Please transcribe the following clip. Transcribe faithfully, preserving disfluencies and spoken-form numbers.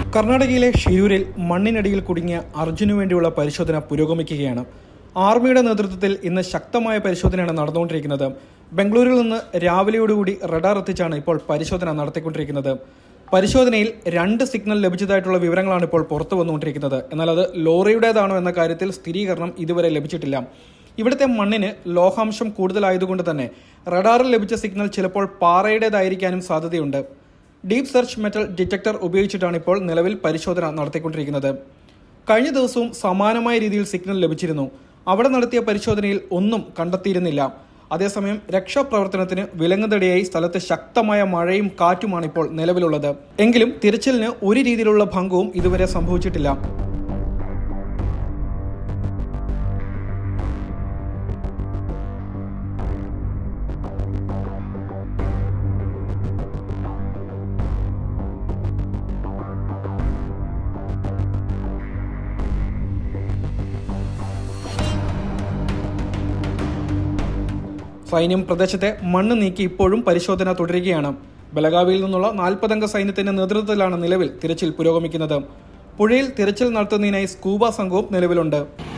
കർണാടകയിലെ ഷിരൂരിൽ മണ്ണിനടിയിൽ കുടുങ്ങിയ അർജുനു വേണ്ടിയുള്ള പരിശോധന പുരോഗമിക്കുകയാണ്. ആർമിയുടെ നേതൃത്വത്തിൽ ഇന്ന് ശക്തമായ പരിശോധനയാണ് നടന്നുകൊണ്ടിരിക്കുന്നത്. ബംഗളൂരുവിൽ നിന്ന് രാവിലെയോടുകൂടി റഡാർ എത്തിച്ചാണ് ഇപ്പോൾ പരിശോധന നടത്തിക്കൊണ്ടിരിക്കുന്നത്. പരിശോധനയിൽ രണ്ട് സിഗ്നൽ ലഭിച്ചതായിട്ടുള്ള വിവരങ്ങളാണ് ഇപ്പോൾ പുറത്തു വന്നുകൊണ്ടിരിക്കുന്നത്. എന്നാൽ അത് ലോറിയുടേതാണോ എന്ന കാര്യത്തിൽ സ്ഥിരീകരണം ഇതുവരെ ലഭിച്ചിട്ടില്ല. ഇവിടുത്തെ മണ്ണിന് ലോഹാംശം കൂടുതലായതുകൊണ്ട് തന്നെ റഡാറിൽ ലഭിച്ച സിഗ്നൽ ചിലപ്പോൾ പാറയുടേതായിരിക്കാനും സാധ്യതയുണ്ട്. ഡീപ് സെർച്ച് മെറ്റൽ ഡിറ്റക്ടർ ഉപയോഗിച്ചിട്ടാണ് ഇപ്പോൾ നിലവിൽ പരിശോധന നടത്തിക്കൊണ്ടിരിക്കുന്നത്. കഴിഞ്ഞ ദിവസവും സമാനമായ രീതിയിൽ സിഗ്നൽ ലഭിച്ചിരുന്നു. അവിടെ നടത്തിയ പരിശോധനയിൽ ഒന്നും കണ്ടെത്തിയിരുന്നില്ല. അതേസമയം രക്ഷാപ്രവർത്തനത്തിന് വിലങ്ങുതടിയായി സ്ഥലത്ത് ശക്തമായ മഴയും കാറ്റുമാണ് ഇപ്പോൾ നിലവിലുള്ളത്. എങ്കിലും തിരച്ചിലിന് ഒരു രീതിയിലുള്ള ഭംഗവും ഇതുവരെ സംഭവിച്ചിട്ടില്ല. സൈന്യം പ്രദേശത്തെ മണ്ണ് നീക്കി ഇപ്പോഴും പരിശോധന തുടരുകയാണ്. ബലഗാവിയിൽ നിന്നുള്ള നാൽപ്പതംഗ സൈന്യത്തിന്റെ നേതൃത്വത്തിലാണ് നിലവിൽ തിരച്ചിൽ പുരോഗമിക്കുന്നത്. പുഴയിൽ തിരച്ചിൽ നടത്തുന്നതിനായി സ്കൂബ സംഘവും നിലവിലുണ്ട്.